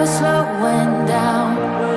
never slowing down.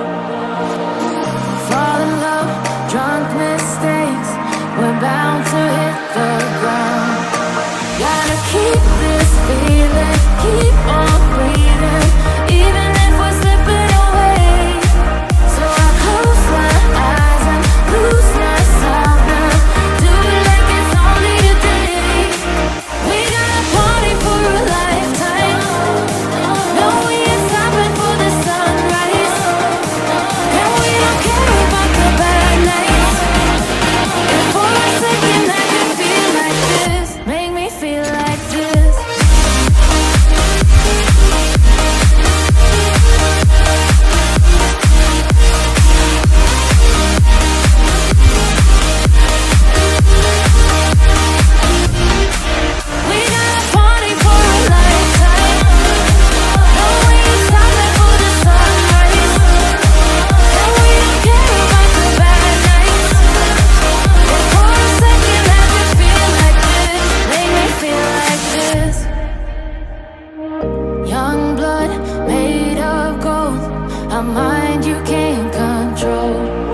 Fall in love, drunk mistakes, we're bound to hit the ground. Gotta keep this feeling, keep on breathing, even if we're slipping away. So I close my eyes and lose myself now. Do it like it's only today. We gotta party for a lifetime. No, we ain't stopping for the sunrise. And we don't care about the bad nights. And for a second I can feel like this. Make me feel like this. We gotta party for a lifetime. No, we ain't stopping for the sunrise. And we don't care about the bad nights. And for a second I can feel like this. Make me feel like this. Young blood made of gold, a mind you can't control.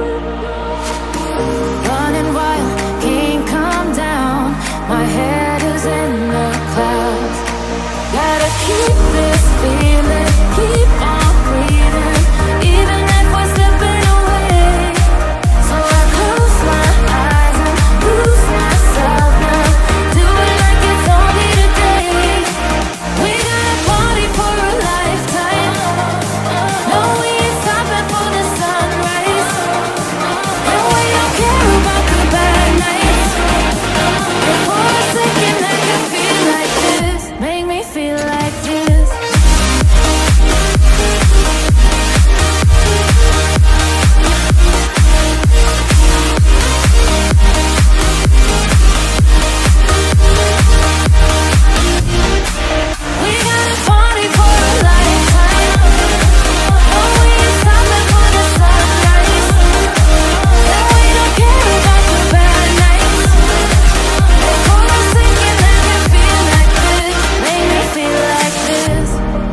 Running wild, can't calm down. My head is in the clouds. Gotta keep this feeling, keep on breathing, even if we're slipping away. So I close my eyes and lose myself now. Do it like it's only today. We gotta party for a lifetime. No, we ain't stopping for the sunrise. And we don't care about the bad nights. And for a second I can feel like this. Make me feel like this. We gotta party for a lifetime. No, we ain't stopping for the sunrise. And we don't care about the bad nights. And for a second I can feel like this. Make me feel like this.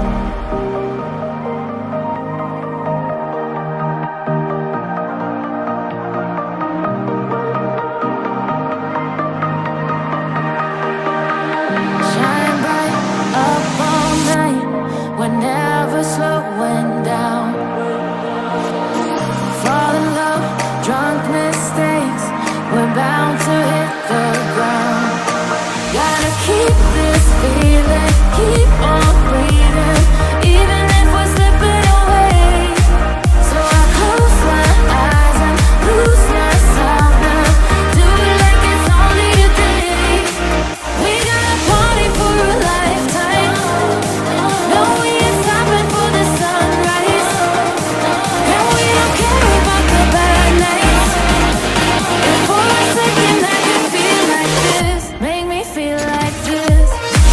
Shine bright up all night, we're never slowing down. Fall in love, drunk mistakes, we're bound to hit the ground. Gotta keep this feeling, keep on breathing, even if we're slipping away. So I close my eyes and lose myself now. Do it like it's only today. We gotta party for a lifetime. No, we ain't stopping for the sunrise. And we don't care about the bad nights. And for a second I can feel like this. Make me feel like this.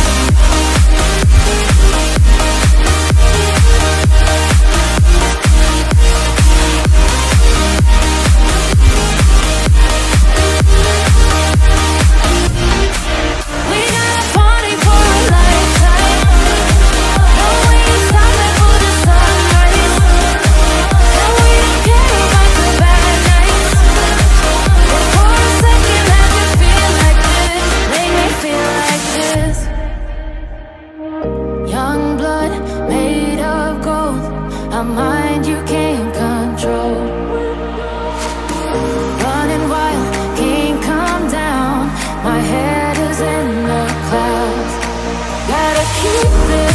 We gotta party for a lifetime. No, we ain't stopping for the sunrise. And we don't care about the bad nights. And for a second I can feel like this. Make me feel like this. Young blood made of gold, a mind you can't control. Running wild, can't calm down. My head is in the clouds. Gotta keep this